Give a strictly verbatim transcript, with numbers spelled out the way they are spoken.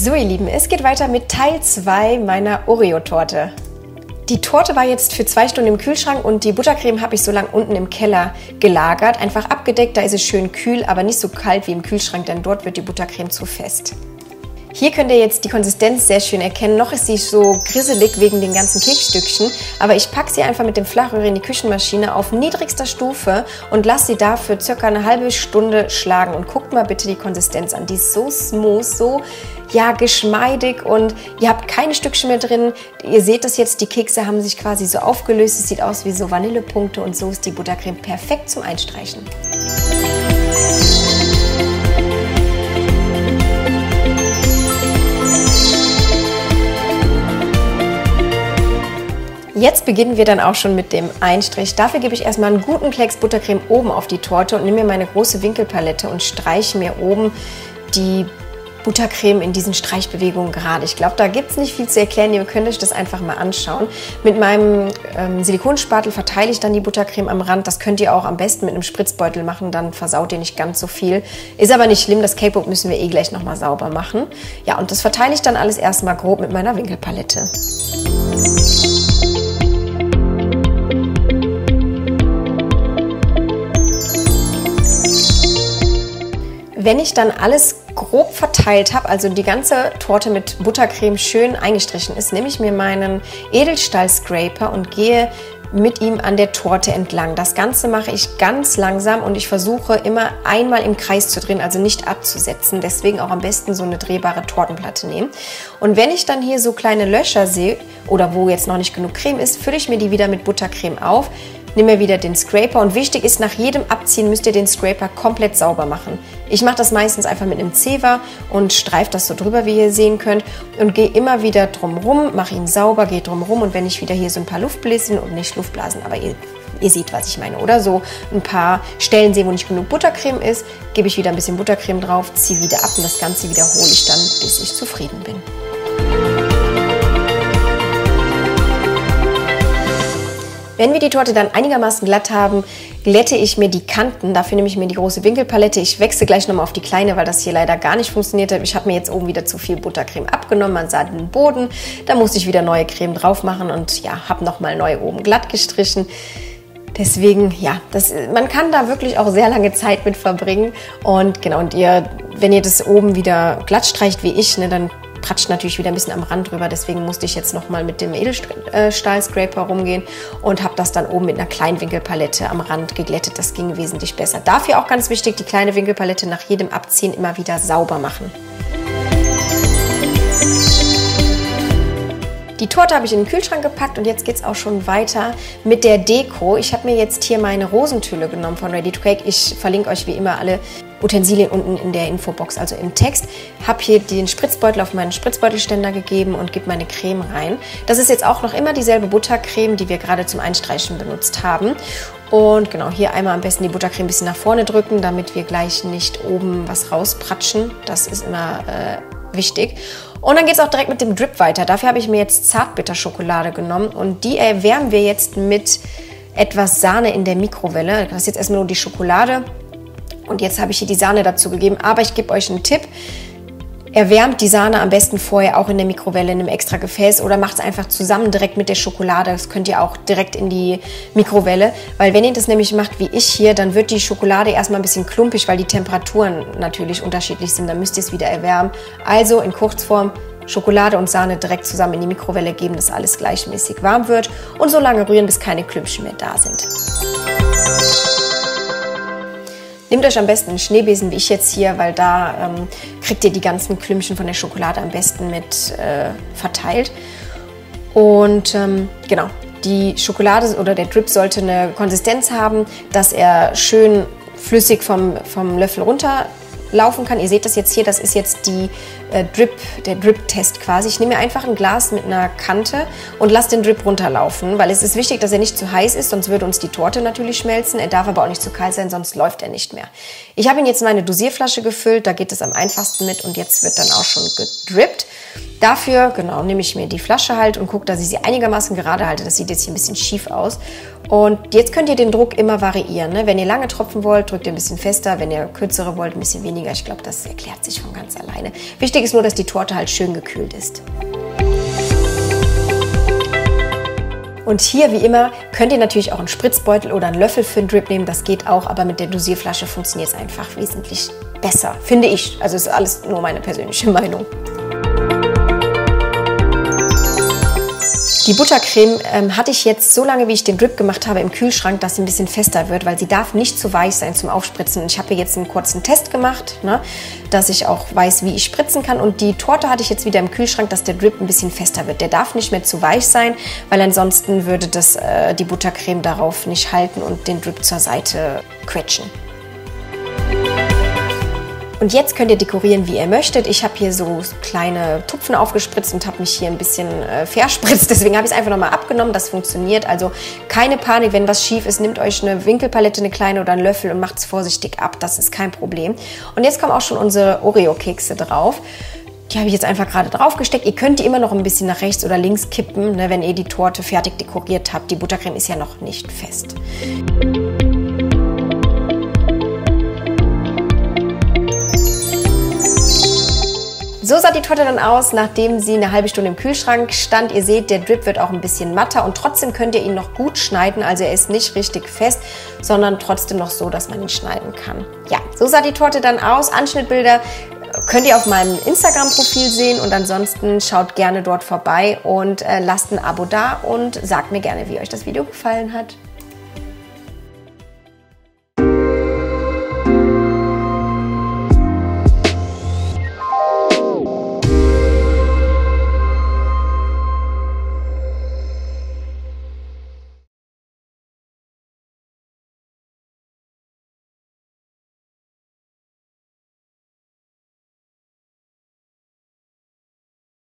So ihr Lieben, es geht weiter mit Teil zwei meiner Oreo-Torte. Die Torte war jetzt für zwei Stunden im Kühlschrank und die Buttercreme habe ich so lange unten im Keller gelagert. Einfach abgedeckt, da ist es schön kühl, aber nicht so kalt wie im Kühlschrank, denn dort wird die Buttercreme zu fest. Hier könnt ihr jetzt die Konsistenz sehr schön erkennen. Noch ist sie so grisselig wegen den ganzen Keksstückchen, aber ich packe sie einfach mit dem Flachröhrer in die Küchenmaschine auf niedrigster Stufe und lasse sie da für circa eine halbe Stunde schlagen. Und guckt mal bitte die Konsistenz an. Die ist so smooth, so ja, geschmeidig und ihr habt keine Stückchen mehr drin. Ihr seht das jetzt, die Kekse haben sich quasi so aufgelöst. Es sieht aus wie so Vanillepunkte und so ist die Buttercreme perfekt zum Einstreichen. Jetzt beginnen wir dann auch schon mit dem Einstrich. Dafür gebe ich erstmal einen guten Klecks Buttercreme oben auf die Torte und nehme mir meine große Winkelpalette und streiche mir oben die Buttercreme in diesen Streichbewegungen gerade. Ich glaube, da gibt es nicht viel zu erklären. Ihr könnt euch das einfach mal anschauen. Mit meinem ähm, Silikonspatel verteile ich dann die Buttercreme am Rand. Das könnt ihr auch am besten mit einem Spritzbeutel machen, dann versaut ihr nicht ganz so viel. Ist aber nicht schlimm, das Cakeboard müssen wir eh gleich nochmal sauber machen. Ja, und das verteile ich dann alles erstmal grob mit meiner Winkelpalette. Wenn ich dann alles grob verteilt habe, also die ganze Torte mit Buttercreme schön eingestrichen ist, nehme ich mir meinen Edelstahl-Scraper und gehe mit ihm an der Torte entlang. Das Ganze mache ich ganz langsam und ich versuche immer einmal im Kreis zu drehen, also nicht abzusetzen. Deswegen auch am besten so eine drehbare Tortenplatte nehmen. Und wenn ich dann hier so kleine Löcher sehe oder wo jetzt noch nicht genug Creme ist, fülle ich mir die wieder mit Buttercreme auf. Nehme mir wieder den Scraper und wichtig ist, nach jedem Abziehen müsst ihr den Scraper komplett sauber machen. Ich mache das meistens einfach mit einem Zewa und streife das so drüber, wie ihr sehen könnt und gehe immer wieder drumrum, mache ihn sauber, gehe drumrum und wenn ich wieder hier so ein paar Luftbläschen und nicht Luftblasen, aber ihr, ihr seht, was ich meine, oder so ein paar Stellen sehe, wo nicht genug Buttercreme ist, gebe ich wieder ein bisschen Buttercreme drauf, ziehe wieder ab und das Ganze wiederhole ich dann, bis ich zufrieden bin. Wenn wir die Torte dann einigermaßen glatt haben, glätte ich mir die Kanten. Dafür nehme ich mir die große Winkelpalette. Ich wechsle gleich nochmal auf die kleine, weil das hier leider gar nicht funktioniert hat. Ich habe mir jetzt oben wieder zu viel Buttercreme abgenommen. Man sah den Boden. Da musste ich wieder neue Creme drauf machen und ja, habe nochmal neu oben glatt gestrichen. Deswegen, ja, das, man kann da wirklich auch sehr lange Zeit mit verbringen. Und genau, und ihr, wenn ihr das oben wieder glatt streicht wie ich, ne, dann pratscht natürlich wieder ein bisschen am Rand drüber, deswegen musste ich jetzt nochmal mit dem Edelstahl-Scraper rumgehen und habe das dann oben mit einer kleinen Winkelpalette am Rand geglättet. Das ging wesentlich besser. Dafür auch ganz wichtig, die kleine Winkelpalette nach jedem Abziehen immer wieder sauber machen. Die Torte habe ich in den Kühlschrank gepackt und jetzt geht es auch schon weiter mit der Deko. Ich habe mir jetzt hier meine Rosentülle genommen von Ready to Cake. Ich verlinke euch wie immer alle Utensilien unten in der Infobox, also im Text. Habe hier den Spritzbeutel auf meinen Spritzbeutelständer gegeben und gebe meine Creme rein. Das ist jetzt auch noch immer dieselbe Buttercreme, die wir gerade zum Einstreichen benutzt haben. Und genau, hier einmal am besten die Buttercreme ein bisschen nach vorne drücken, damit wir gleich nicht oben was rauspratschen. Das ist immer äh, wichtig. Und dann geht es auch direkt mit dem Drip weiter. Dafür habe ich mir jetzt Zartbitterschokolade genommen und die erwärmen wir jetzt mit etwas Sahne in der Mikrowelle. Das ist jetzt erstmal nur die Schokolade und jetzt habe ich hier die Sahne dazu gegeben. Aber ich gebe euch einen Tipp. Erwärmt die Sahne am besten vorher auch in der Mikrowelle in einem extra Gefäß oder macht es einfach zusammen direkt mit der Schokolade. Das könnt ihr auch direkt in die Mikrowelle, weil wenn ihr das nämlich macht wie ich hier, dann wird die Schokolade erstmal ein bisschen klumpig, weil die Temperaturen natürlich unterschiedlich sind. Dann müsst ihr es wieder erwärmen. Also in Kurzform Schokolade und Sahne direkt zusammen in die Mikrowelle geben, dass alles gleichmäßig warm wird und so lange rühren, bis keine Klümpchen mehr da sind. Nehmt euch am besten einen Schneebesen wie ich jetzt hier, weil da ähm, kriegt ihr die ganzen Klümpchen von der Schokolade am besten mit äh, verteilt. Und ähm, genau, die Schokolade oder der Drip sollte eine Konsistenz haben, dass er schön flüssig vom, vom Löffel runterlaufen kann. Ihr seht das jetzt hier, das ist jetzt die, äh, Drip, der Drip-Test quasi. Ich nehme mir einfach ein Glas mit einer Kante und lasse den Drip runterlaufen, weil es ist wichtig, dass er nicht zu heiß ist, sonst würde uns die Torte natürlich schmelzen. Er darf aber auch nicht zu kalt sein, sonst läuft er nicht mehr. Ich habe ihn jetzt in meine Dosierflasche gefüllt, da geht es am einfachsten mit und jetzt wird dann auch schon gedrippt. Dafür, genau, nehme ich mir die Flasche halt und gucke, dass ich sie einigermaßen gerade halte. Das sieht jetzt hier ein bisschen schief aus. Und jetzt könnt ihr den Druck immer variieren. Ne? Wenn ihr lange Tropfen wollt, drückt ihr ein bisschen fester. Wenn ihr kürzere wollt, ein bisschen weniger. Ich glaube, das erklärt sich von ganz alleine. Wichtig Wichtig ist nur, dass die Torte halt schön gekühlt ist. Und hier, wie immer, könnt ihr natürlich auch einen Spritzbeutel oder einen Löffel für den Drip nehmen. Das geht auch, aber mit der Dosierflasche funktioniert es einfach wesentlich besser, finde ich. Also ist alles nur meine persönliche Meinung. Die Buttercreme ähm, hatte ich jetzt so lange, wie ich den Drip gemacht habe, im Kühlschrank, dass sie ein bisschen fester wird, weil sie darf nicht zu weich sein zum Aufspritzen. Ich habe hier jetzt einen kurzen Test gemacht, ne, dass ich auch weiß, wie ich spritzen kann. Und die Torte hatte ich jetzt wieder im Kühlschrank, dass der Drip ein bisschen fester wird. Der darf nicht mehr zu weich sein, weil ansonsten würde das, äh, die Buttercreme darauf nicht halten und den Drip zur Seite quetschen. Und jetzt könnt ihr dekorieren, wie ihr möchtet. Ich habe hier so kleine Tupfen aufgespritzt und habe mich hier ein bisschen äh, verspritzt. Deswegen habe ich es einfach nochmal abgenommen. Das funktioniert. Also keine Panik, wenn was schief ist. Nehmt euch eine Winkelpalette, eine kleine oder einen Löffel und macht es vorsichtig ab. Das ist kein Problem. Und jetzt kommen auch schon unsere Oreo-Kekse drauf. Die habe ich jetzt einfach gerade drauf gesteckt. Ihr könnt die immer noch ein bisschen nach rechts oder links kippen, ne, wenn ihr die Torte fertig dekoriert habt. Die Buttercreme ist ja noch nicht fest. So sah die Torte dann aus, nachdem sie eine halbe Stunde im Kühlschrank stand. Ihr seht, der Drip wird auch ein bisschen matter und trotzdem könnt ihr ihn noch gut schneiden. Also er ist nicht richtig fest, sondern trotzdem noch so, dass man ihn schneiden kann. Ja, so sah die Torte dann aus. Anschnittbilder könnt ihr auf meinem Instagram-Profil sehen und ansonsten schaut gerne dort vorbei und äh, lasst ein Abo da und sagt mir gerne, wie euch das Video gefallen hat.